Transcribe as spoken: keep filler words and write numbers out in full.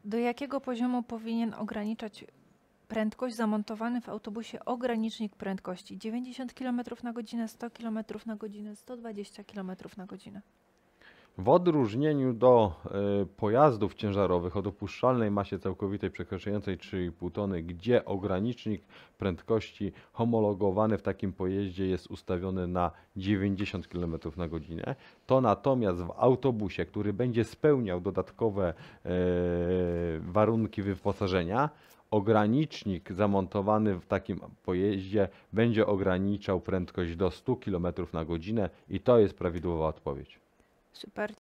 Do jakiego poziomu powinien ograniczać prędkość zamontowany w autobusie ogranicznik prędkości? dziewięćdziesiąt kilometrów na godzinę, sto kilometrów na godzinę, sto dwadzieścia kilometrów na godzinę. W odróżnieniu do y, pojazdów ciężarowych o dopuszczalnej masie całkowitej przekraczającej trzy i pół tony, gdzie ogranicznik prędkości homologowany w takim pojeździe jest ustawiony na dziewięćdziesiąt kilometrów na godzinę, to natomiast w autobusie, który będzie spełniał dodatkowe y, warunki wyposażenia, ogranicznik zamontowany w takim pojeździe będzie ograniczał prędkość do stu kilometrów na godzinę i to jest prawidłowa odpowiedź. Super.